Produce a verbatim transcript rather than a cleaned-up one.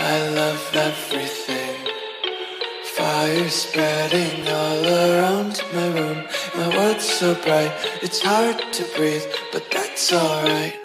I love everything. Fire spreading all around my room. My world's so bright, it's hard to breathe, but that's alright.